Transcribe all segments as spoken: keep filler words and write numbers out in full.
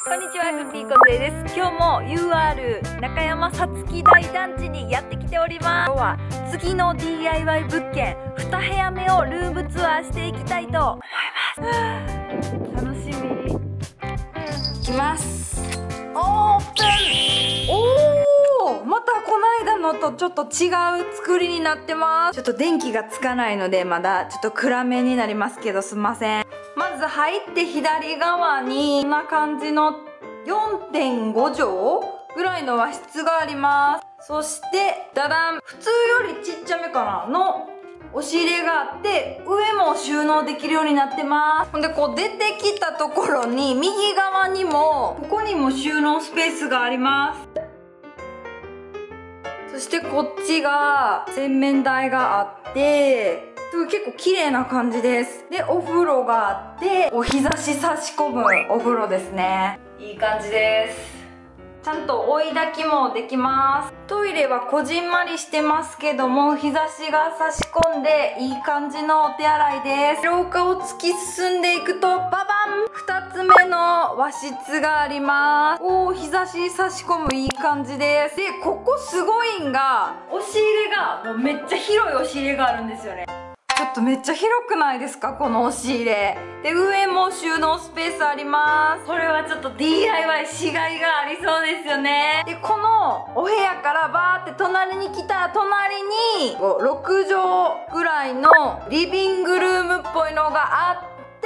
こんにちは、クッキーこてです。今日も ユーアール 中山さつき台団地にやってきております。今日は次の ディーアイワイ 物件に部屋目をルームツアーしていきたいと思います。楽しみ。いきます。オープン。おお、またこの間のとちょっと違う作りになってます。ちょっと電気がつかないのでまだちょっと暗めになりますけど、すんません。まず入って左側にこんな感じの よんてんご 畳ぐらいの和室があります。そしてダダン、普通よりちっちゃめかなの押し入れがあって、上も収納できるようになってます。ほんでこう出てきたところに右側にもここにも収納スペースがあります。そしてこっちが洗面台があって、結構綺麗な感じです。でお風呂があって、お日差し差し込むお風呂ですね。いい感じです。ちゃんと追い焚きもできます。トイレはこじんまりしてますけども、日差しが差し込んでいい感じのお手洗いです。廊下を突き進んでいくとババン、ふたつめの和室があります。おー、日差し差し込むいい感じです。でここすごいんが、押し入れがもうめっちゃ広い押し入れがあるんですよね。ちょっとめっちゃ広くないですか、この押し入れで。上も収納スペースあります。これはちょっと ディーアイワイ しがいがありそうですよね。でこのお部屋からバーって隣に来た隣にろく畳ぐらいのリビングルームっぽいのがあって、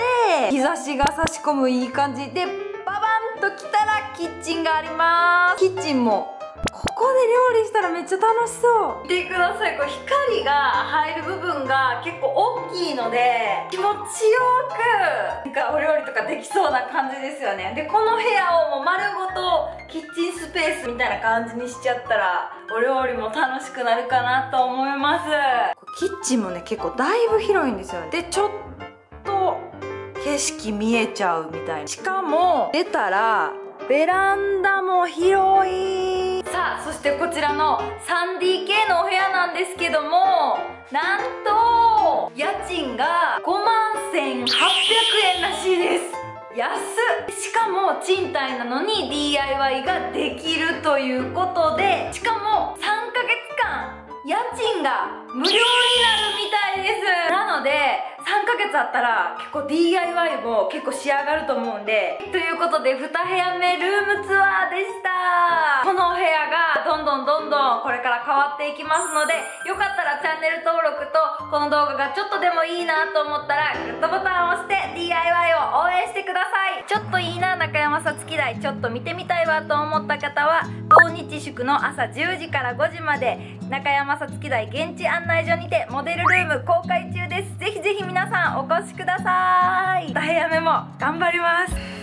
日差しが差し込むいい感じで、ババンと来たらキッチンがあります。キッチンもここで料理したらめっちゃ楽しそう。見てください、これ光が入る部分が結構大きいので気持ちよくなんかお料理とかできそうな感じですよね。でこの部屋をもう丸ごとキッチンスペースみたいな感じにしちゃったら、お料理も楽しくなるかなと思います。キッチンもね結構だいぶ広いんですよね。でちょっと景色見えちゃうみたいな。しかも出たらベランダも広い。さあそしてこちらの スリーディーケー のお部屋なんですけども、なんと家賃がごまんせんはっぴゃくえんらしいです。安っ。しかも賃貸なのに ディーアイワイ ができるということで、しかもさんかげつかん家賃が無料になるみたいです。なのでさんかげつあったら結構 ディーアイワイ も結構仕上がると思うんで、ということでに部屋目ルームツアーでした。このお部屋がどんどんどんどんこれから変わっていきますので、よかったらチャンネル登録とこの動画がちょっとでもいいなと思ったらグッドボタンを押して ディーアイワイ を応援してください。ちょっといいな中山さつき台ちょっと見てみたいわと思った方は、土日祝の朝じゅうじからごじまで中山さつき台現地案内所にてモデルルーム公開中です。ぜひぜひ皆さんお越しください。に部屋目も頑張ります。